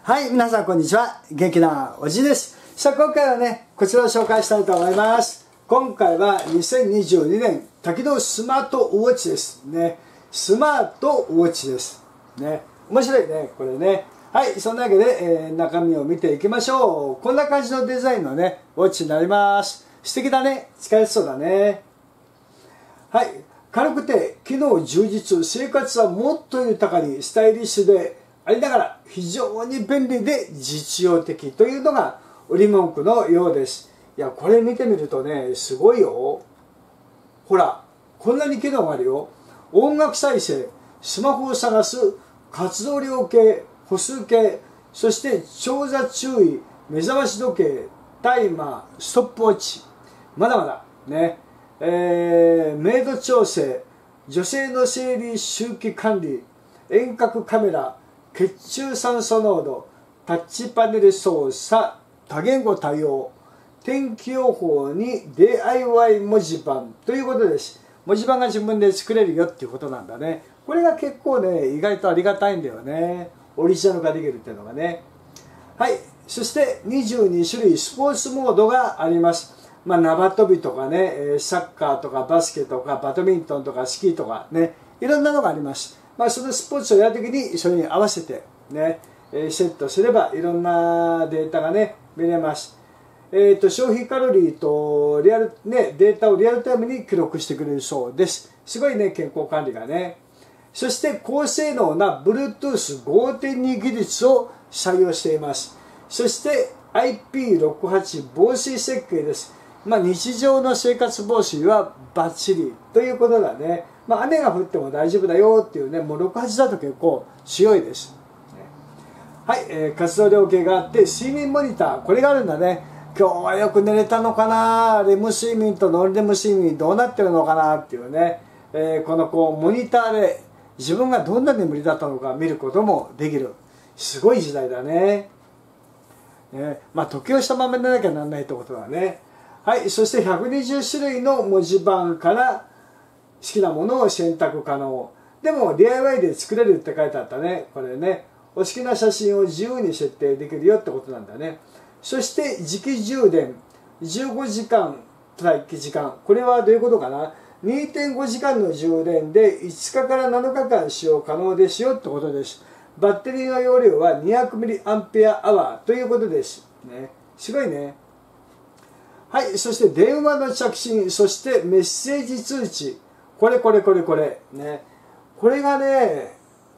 はい、皆さんこんにちは。元気なおじです。さあ、今回はね、こちらを紹介したいと思います。今回は2022年多機能スマートウォッチですね。スマートウォッチです。ね。面白いね、これね。はい、そんなわけで、中身を見ていきましょう。こんな感じのデザインのね、ウォッチになります。素敵だね。使えそうだね。はい。軽くて機能充実、生活はもっと豊かにスタイリッシュでありながら非常に便利で実用的というのが売り文句のようです。いや、これ見てみるとね、すごいよ。ほら、こんなに機能があるよ。音楽再生、スマホを探す、活動量計、歩数計、そして長座注意、目覚まし時計、タイマー、ストップウォッチ。まだまだね。メイド調整、女性の生理周期管理、遠隔カメラ、血中酸素濃度、タッチパネル操作、多言語対応、天気予報に DIY 文字盤ということです。文字盤が自分で作れるよっていうことなんだね。これが結構ね、意外とありがたいんだよね。オリジナルができるっていうのがね。はい。そして22種類スポーツモードがあります。縄跳びとかね、サッカーとかバスケとかバドミントンとかスキーとかね、いろんなのがあります。そのスポーツをやるときにそれに合わせてね、セットすればいろんなデータがね、見れます。消費カロリーとデータをリアルタイムに記録してくれるそうです。すごいね、健康管理がね。そして高性能な Bluetooth5.2 技術を採用しています。そして IP68 防水設計です。日常の生活防水はバッチリということだね。雨が降っても大丈夫だよっていうね、もう68だと結構強いです。はい、活動量計があって睡眠モニター、これがあるんだね。今日はよく寝れたのかな、レム睡眠とノンレム睡眠どうなってるのかなっていうね、このモニターで自分がどんな眠りだったのか見ることもできる。すごい時代だね。時をしたまま寝なきゃなんないってことだね。はい、そして120種類の文字盤から好きなものを選択可能。でも DIY で作れるって書いてあったね。これね。お好きな写真を自由に設定できるよってことなんだね。そして磁気充電。15時間待機時間。これはどういうことかな。2.5 時間の充電で5日から7日間使用可能ですよってことです。バッテリーの容量は 200mAh ということです。ね。すごいね。はい、そして電話の着信、そしてメッセージ通知。これ。ね。これがね、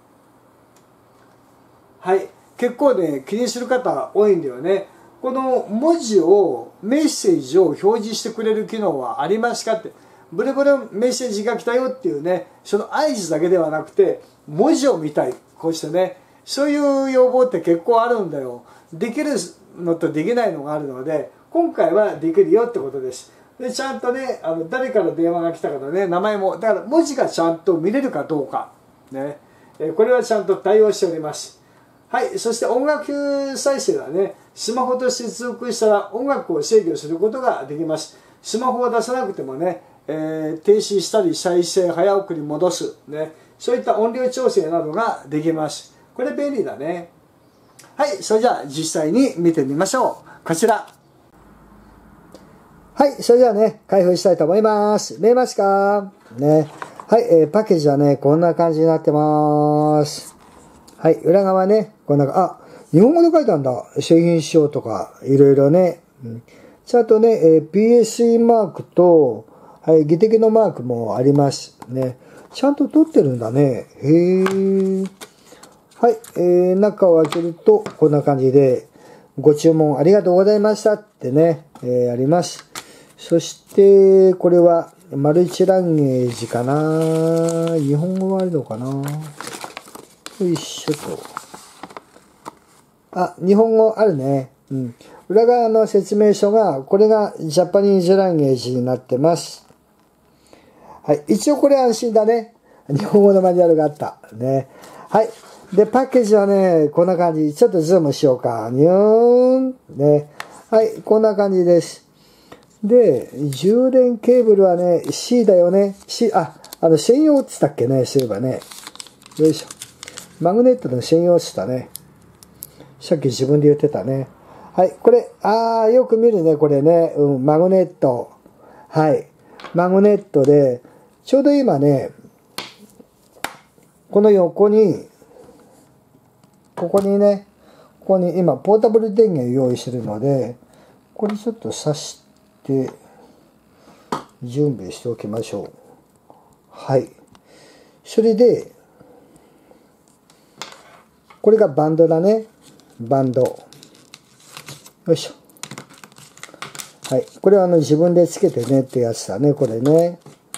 はい、結構ね、気にする方多いんだよね。この文字を、メッセージを表示してくれる機能はありますかって。ブルブルメッセージが来たよっていうね、その合図だけではなくて、文字を見たい。こうしてね、そういう要望って結構あるんだよ。できるのとできないのがあるので、今回はできるよってことです。で、ちゃんとね、誰から電話が来たかのね、名前も、だから文字がちゃんと見れるかどうか。ね。これはちゃんと対応しております。はい。そして音楽再生はね、スマホと接続したら音楽を制御することができます。スマホを出さなくてもね、停止したり再生、早送り戻す。ね。そういった音量調整などができます。これ便利だね。はい。それじゃあ実際に見てみましょう。こちら。はい。それではね、開封したいと思います。見えますかね。はい。パッケージはね、こんな感じになってます。はい。裏側ね、こんな、日本語で書いてあるんだ。製品仕様とか、いろいろね。ちゃんとね、PSE マークと、はい、技的のマークもありますね。ちゃんと撮ってるんだね。へー。はい。中を開けると、こんな感じで、ご注文ありがとうございましたってね、あります。そして、これは、マルチランゲージかな。日本語はあるのかな。よいしょと。日本語あるね。裏側の説明書が、これがジャパニーズランゲージになってます。はい。一応これ安心だね。日本語のマニュアルがあった。ね。はい。で、パッケージはね、こんな感じ。ちょっとズームしようか。にゅーん。ね。はい。こんな感じです。で、充電ケーブルはね、C だよね。C、専用って言ったっけね、そういえばね。よいしょ。マグネットの専用って言ったね。 さっき自分で言ってたね。はい、これ、よく見るね、これね。マグネット。はい。マグネットで、ちょうど今ね、この横に、ここに今、ポータブル電源を用意してるので、これちょっと挿して、準備しておきましょう。はい。それで、これがバンドだね。バンド。よいしょ。はい。これは自分でつけてねってやつだね、これね。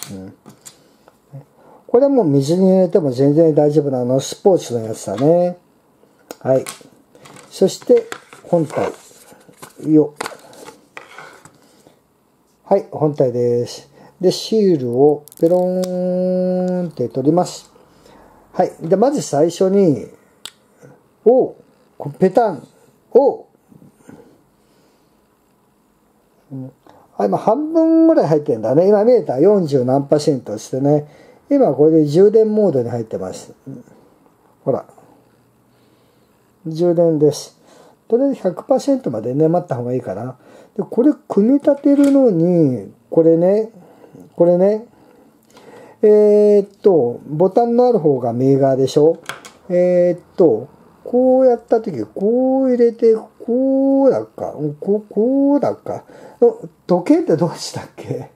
これはもう水に入れても全然大丈夫なスポーツのやつだね。はい。そして、本体。はい、本体です。で、シールをペローンって取ります。はい。で、まず最初に、ペタンを、今半分ぐらい入ってるんだね。今見えた40何%してね。今これで充電モードに入ってます。ほら。充電です。とりあえず 100% までね、待った方がいいかな。で、これ組み立てるのに、これね、ボタンのある方が右側でしょ。こうやったとき、こう入れて、こうだっか。こうだっか。時計ってどうしたっけ？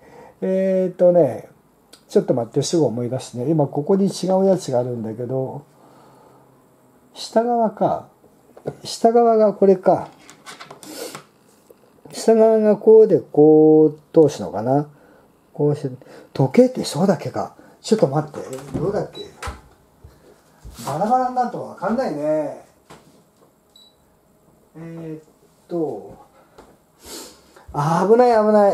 ちょっと待って、すぐ思い出すね。今ここに違うやつがあるんだけど、下側か。下側がこれか。下側がこうでこう通すのかな。こうして、時計ってそうだっけか。ちょっと待って。どうだっけ。バラバラになるとわかんないね。危ない。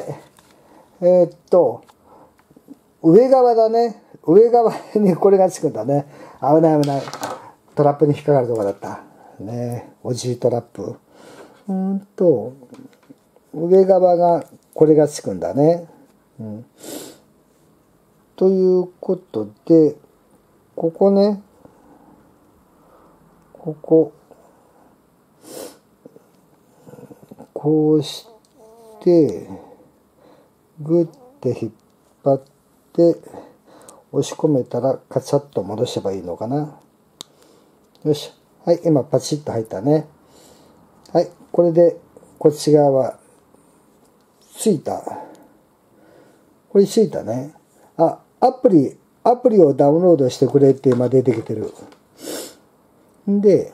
上側だね。上側にこれがつくんだね。危ない。トラップに引っかかるとこだった。ね、おじいトラップ。上側がこれがつくんだね。ということで、ここね、こうして、グッて引っ張って、押し込めたらカチャッと戻せばいいのかな。よし。はい、今パチッと入ったね。はい、これでこっち側はついた。これついたね。アプリをダウンロードしてくれって今出てきてる。で、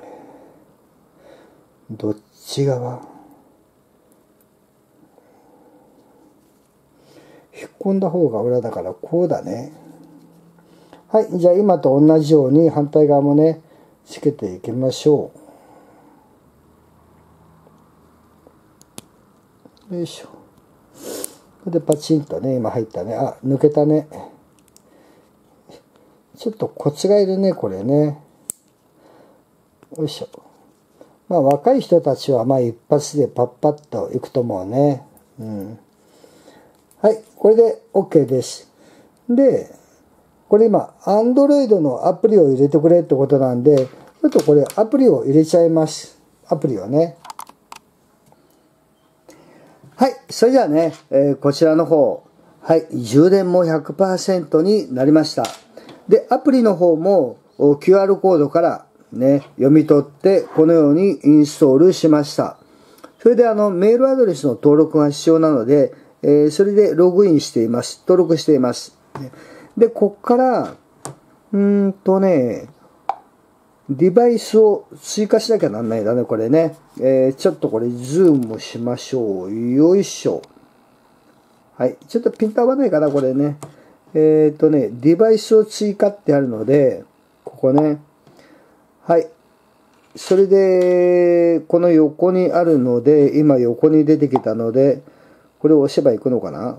どっち側？引っ込んだ方が裏だからこうだね。はい、じゃあ今と同じように反対側もね、つけていきましょう。よいしょ。これでパチンとね、今入ったね。抜けたね。ちょっとコツがいるね、これね。よいしょ。若い人たちは一発でパッパッといくと思うね。はい、これで OK です。で、これ今、Android のアプリを入れてくれってことなんで、ちょっとこれアプリを入れちゃいます。アプリをね。はい、それじゃあね、こちらの方、はい、充電も 100% になりました。で、アプリの方も QR コードからね、読み取って、このようにインストールしました。それでメールアドレスの登録が必要なので、それでログインしています。登録しています。で、こっから、デバイスを追加しなきゃなんないんだね、これね。ちょっとこれズームしましょう。よいしょ。はい。ちょっとピント合わないかな、これね。デバイスを追加ってあるので、ここね。はい。それで、この横にあるので、今横に出てきたので、これを押せばいくのかな？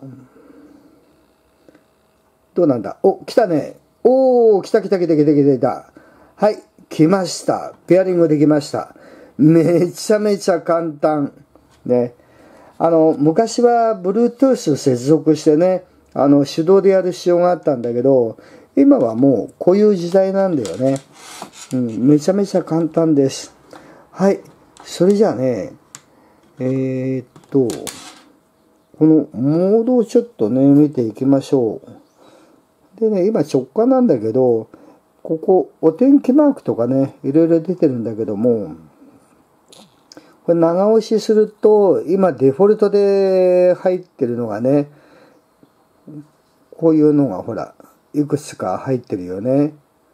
どうなんだ？来たね。来た。はい。来ました。ペアリングできました。めちゃめちゃ簡単。ね。昔は Bluetooth 接続してね、手動でやる必要があったんだけど、今はもうこういう時代なんだよね。めちゃめちゃ簡単です。 はい。それじゃあね、このモードをちょっとね、見ていきましょう。でね、今直感なんだけど、ここ、お天気マークとかね、いろいろ出てるんだけども、これ長押しすると、今デフォルトで入ってるのがね、こういうのがほら、いくつか入ってるよね。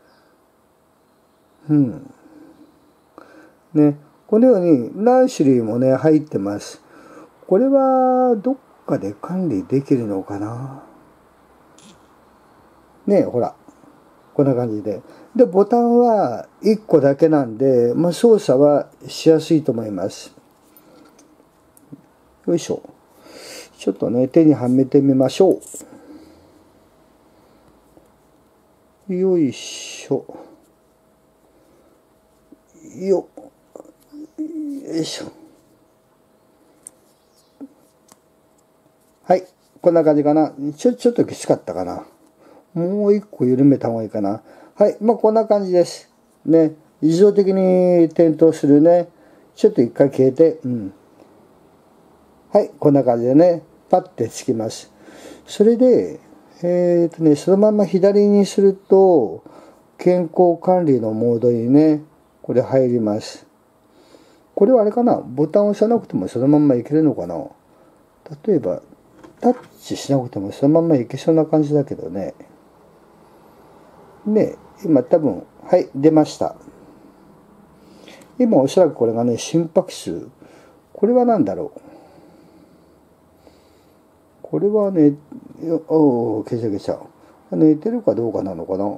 ね、このように何種類もね、入ってます。これは、どっかで管理できるのかな。ね、ほら。こんな感じで。で、ボタンは1個だけなんで、操作はしやすいと思います。よいしょ。ちょっとね、手にはめてみましょう。よいしょ。よいしょ。はい。こんな感じかな。ちょっときつかったかな。もう一個緩めた方がいいかな。はい。こんな感じです。ね。自動的に点灯するね。ちょっと一回消えて、はい。こんな感じでね。パッてつきます。それで、そのまま左にすると、健康管理のモードにね、これ入ります。これはあれかな。ボタンを押さなくてもそのままいけるのかな。例えば、タッチしなくてもそのままいけそうな感じだけどね。ね、今多分、はい、出ました。今おそらくこれがね、心拍数。これは何だろう。これはね、消し消しちゃう。寝てるかどうかなのかな。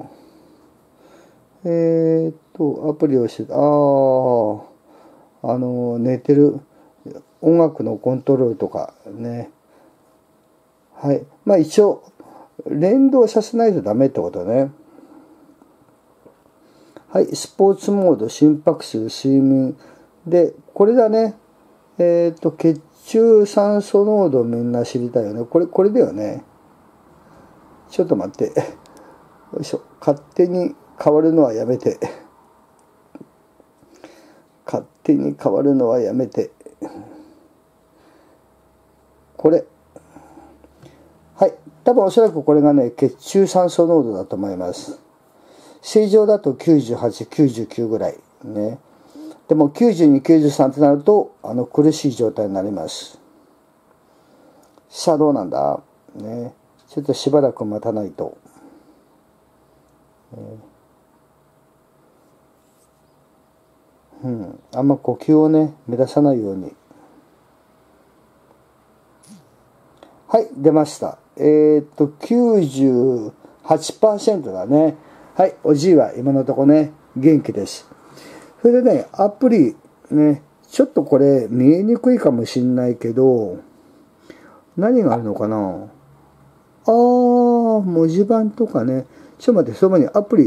アプリをして、寝てる。音楽のコントロールとかね。はい。一応、連動させないとダメってことね。はい。スポーツモード、心拍数、睡眠。で、これだね。血中酸素濃度みんな知りたいよね。これだよね。ちょっと待って。よいしょ。勝手に変わるのはやめて。勝手に変わるのはやめて。これ。はい。多分おそらくこれがね、血中酸素濃度だと思います。正常だと98、99ぐらい。ね。でも92、93ってなると、苦しい状態になります。さあどうなんだね。ちょっとしばらく待たないと。あんま呼吸をね、乱さないように。はい、出ました。98% だね。はい、おじいは今のとこね、元気です。それでね、アプリ、ね、ちょっとこれ見えにくいかもしんないけど、何があるのかな。文字盤とかね。ちょっと待って、その前にアプリ、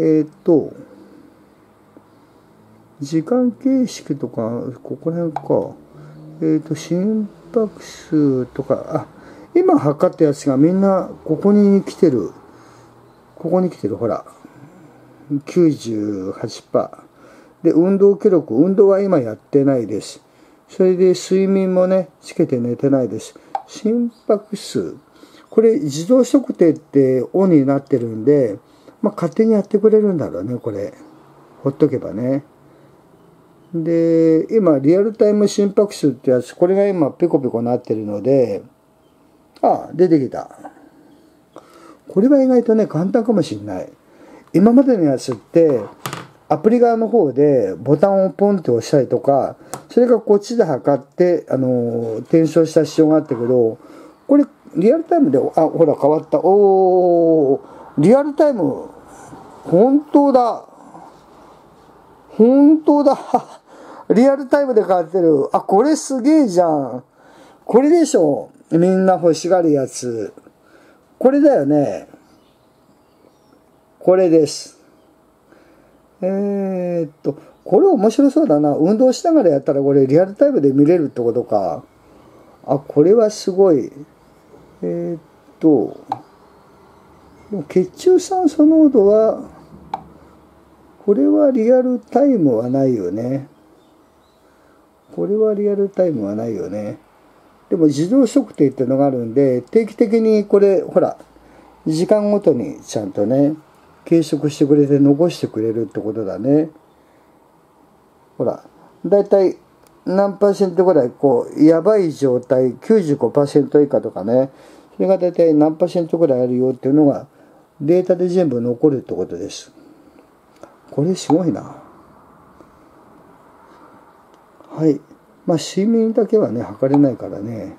時間形式とか、ここら辺か。心拍数とか、今測ったやつがみんなここに来てる。ここに来てる、ほら。98%。で、運動記録。運動は今やってないです。それで睡眠もね、つけて寝てないです。心拍数。これ自動測定ってオンになってるんで、勝手にやってくれるんだろうね、これ。ほっとけばね。で、今、リアルタイム心拍数ってやつ、これが今、ペコペコなってるので、出てきた。これは意外とね、簡単かもしれない。今までのやつって、アプリ側の方でボタンをポンって押したりとか、それがこっちで測って、転送した必要があったけど、これ、リアルタイムで、ほら、変わった。リアルタイム、本当だ。本当だ。リアルタイムで変わってる。これすげえじゃん。これでしょ。みんな欲しがるやつ。これだよね。これです。これ面白そうだな。運動しながらやったらこれリアルタイムで見れるってことか。これはすごい。血中酸素濃度は、これはリアルタイムはないよね。 これはリアルタイムはないよね。でも自動測定っていうのがあるんで、定期的にこれ、ほら、時間ごとにちゃんとね、計測してくれて残してくれるってことだね。ほら、だいたい何%ぐらい、こう、やばい状態、95% 以下とかね、それがだいたい何%ぐらいあるよっていうのが、データで全部残るってことです。これすごいな。はい。まあ、睡眠だけはね、測れないからね。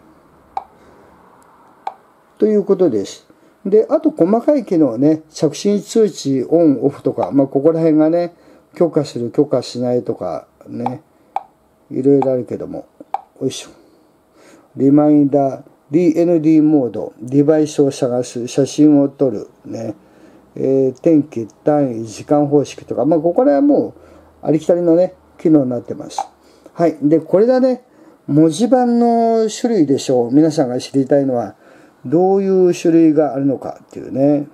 ということです。で、あと細かい機能ね、着信通知オン、オフとか、まあ、ここら辺がね、許可する、許可しないとかね、いろいろあるけども。よいしょ。リマインダー、DND モード、デバイスを探す、写真を撮る、ね、天気、単位、時間方式とか、まあ、ここら辺はもう、ありきたりのね、機能になってます。はい。で、これだね、文字盤の種類でしょう。皆さんが知りたいのは、どういう種類があるのかっていうね。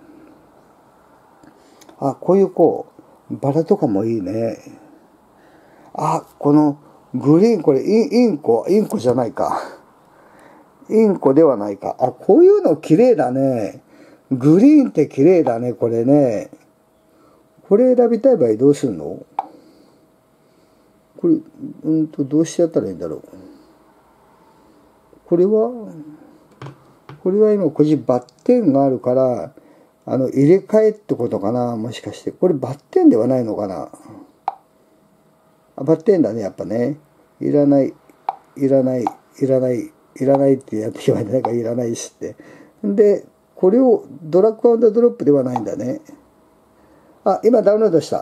あ、こういうこう、バラとかもいいね。あ、このグリーン、これインコじゃないか。インコではないか。あ、こういうの綺麗だね。グリーンって綺麗だね、これね。これ選びたい場合どうするの？これ、どうしてやったらいいんだろう。これは今、こっちバッテンがあるから、入れ替えってことかな、もしかして。これバッテンではないのかな。あ、バッテンだね、やっぱね。いらないってやってきましたね。いらないしって。で、これをドラッグアンドドロップではないんだね。あ、今ダウンロードした。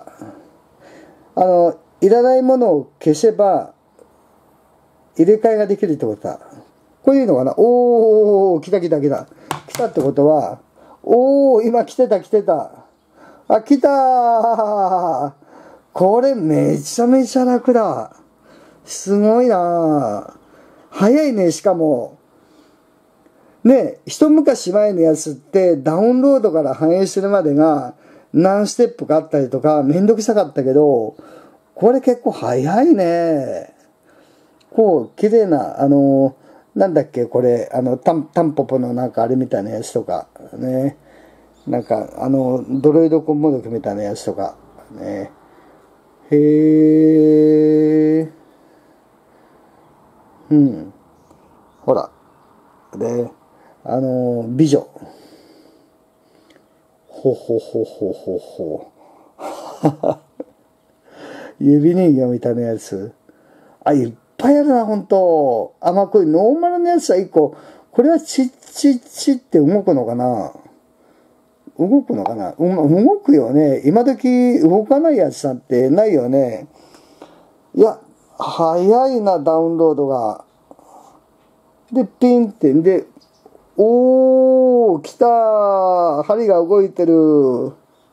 いらないものを消せば、入れ替えができるってことだ。こういうのかな。おー、来た。来たってことは、おー、今来てた。あ、来たー。これめちゃめちゃ楽だ。すごいなー。早いね、しかも。ね、一昔前のやつってダウンロードから反映するまでが何ステップかあったりとかめんどくさかったけど、これ結構早いね。こう、綺麗な、なんだっけ、これ、タンポポのなんかあれみたいなやつとか、ね。なんか、ドロイドコンモドキみたいなやつとか、ね。へー。うん。ほら。で、美女。ほ。指人形みたいなやつ。あ、いっぱいあるな、ほんと。あ、まあ、これノーマルのやつは一個、これはチって動くのかな？動くよね。今時動かないやつなんてないよね。いや、早いな、ダウンロードが。で、ピンって、で、おー、来たー。針が動いてる。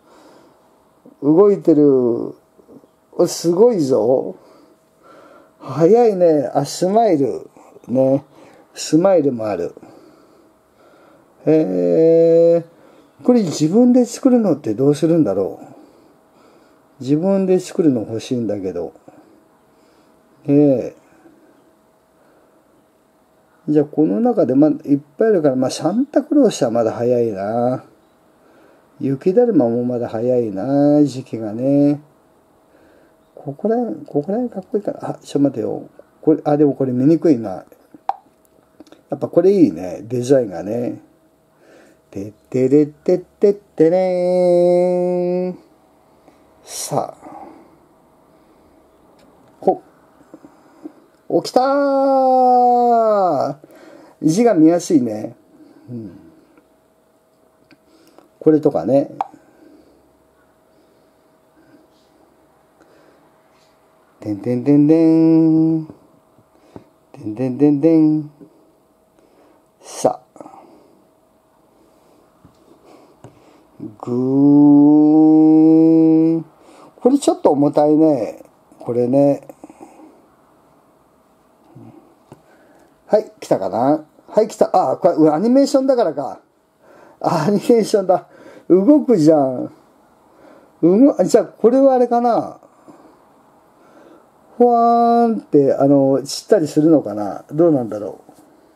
すごいぞ。早いね。あ、スマイル。ね。スマイルもある。へえ。これ自分で作るのってどうするんだろう。自分で作るの欲しいんだけど。じゃあこの中でいっぱいあるから、サンタクロースはまだ早いな。雪だるまもまだ早いな、時期がね。ここら辺かっこいいから。あ、ちょっと待てよ。でもこれ見にくいな。やっぱこれいいね。デザインがね。てってれってってってねー。さあ。起きたー。字が見やすいね。これとかね。てんてんてんてん。てんてんてんてん。さあ。ぐーん。これちょっと重たいね。これね。はい、来たかな？はい、来た。あ、これアニメーションだからか。アニメーションだ。動くじゃん。じゃあ、これはあれかな。 ふわーんって散ったりするのかな、どうなんだろ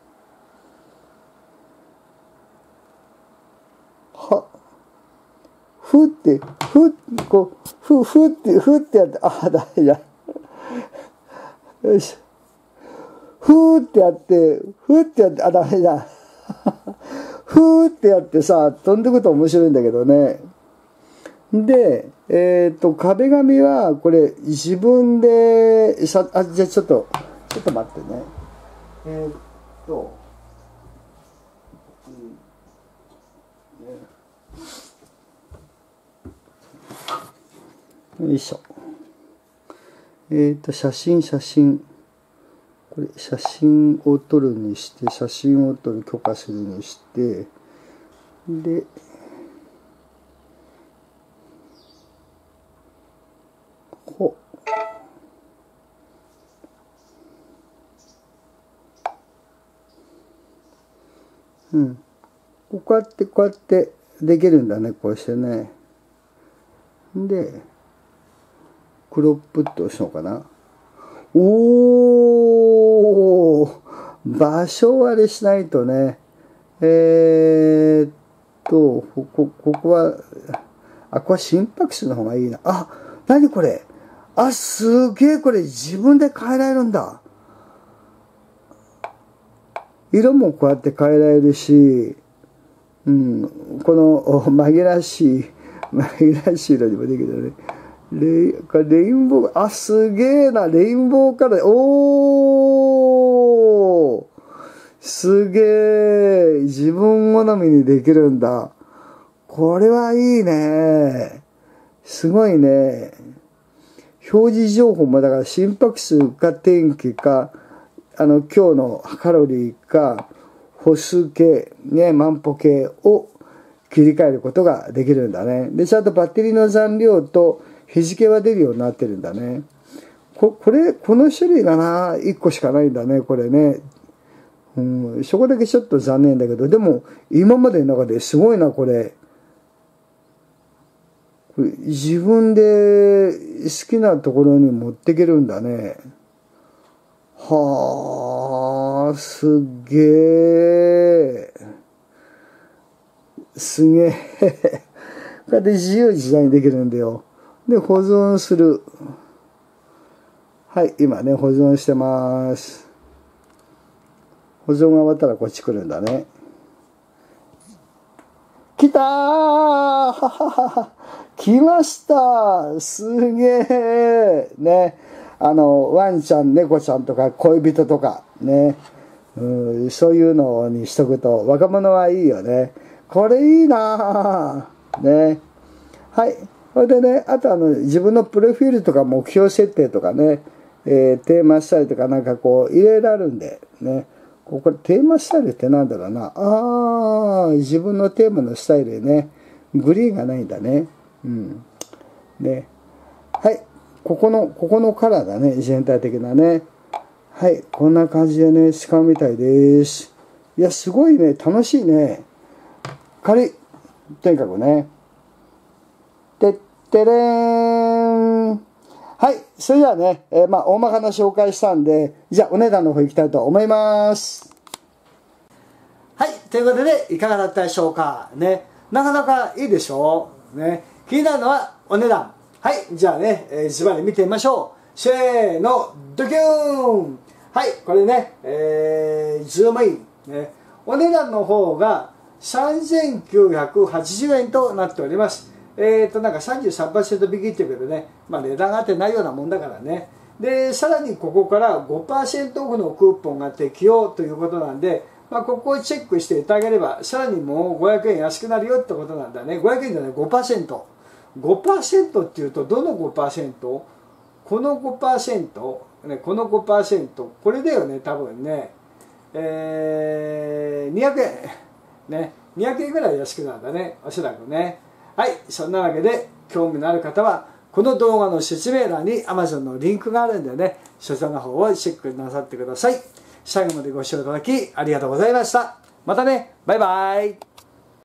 う。ふってこうふってやって、あ、ダメだ。よいしょ。ふーってやって、あ、ダメだ。ふーってやってさ、飛んでくと面白いんだけどね。で、壁紙は、これ、自分で、じゃあちょっと待ってね。よいしょ。写真。これ、写真を撮るにして、写真を撮る許可するにして、で、こうやってできるんだね、こうしてね。で、クロップって押すのかな。おー、場所割れしないとね。ここは、これ心拍数の方がいいな。あ、なにこれ。あ、すげえ、これ自分で変えられるんだ。色もこうやって変えられるし、この紛らわしい色にもできるね。レインボー、あ、すげえな、レインボーカラー、おー、すげえ、自分好みにできるんだ。これはいいね。すごいね。表示情報もだから心拍数か天気か、今日のカロリーか、歩数計、ね、万歩計を切り替えることができるんだね。で、ちゃんとバッテリーの残量と日付は出るようになってるんだね。この種類がな、1個しかないんだね、これね。そこだけちょっと残念だけど、でも、今までの中ですごいな、これ。自分で好きなところに持っていけるんだね。はあ、すっげえ。すげえ。こうやって自由自在にできるんだよ。で、保存する。はい、今ね、保存してます。保存が終わったらこっち来るんだね。来たーははは来ましたすげえね。ワンちゃん、猫ちゃんとか恋人とかね。そういうのにしとくと若者はいいよね。これいいなぁ。ね。はい。それでね、あと自分のプロフィールとか目標設定とかね、テーマスタイルとかなんかこう、いろいろあるんで、ね。これテーマスタイルってなんだろうな。自分のテーマのスタイルでね、グリーンがないんだね。で、はい。ここのカラーだね、全体的なね。はい。こんな感じでね、使うみたいです。いや、すごいね、楽しいね。軽い。とにかくね。てってれーん。はい。それではね、大まかな紹介したんで、じゃあお値段の方行きたいと思います。はい。ということで、いかがだったでしょうか。ね。なかなかいいでしょう。ね。気になるのはお値段。はい。じゃあね、ズバリ見てみましょう。せーの、ドキューン。はい。これね、ズームイン。ね。お値段の方が3980円となっております。なんか 33% 引きっていうけどね、値段があってないようなもんだからね。で、さらにここから 5% オフのクーポンが適用ということなんで、ここをチェックしていただければ、さらにもう500円安くなるよってことなんだね。500円じゃない、5%。5% っていうと、どの 5%？ この 5%、ね、この 5%、これだよね、多分ね。200円。ね、200円ぐらい安くなるんだね、おそらくね。はい、そんなわけで興味のある方はこの動画の説明欄に Amazon のリンクがあるんでね、そちらの方をチェックなさってください。最後までご視聴いただきありがとうございました。またね、バイバイ。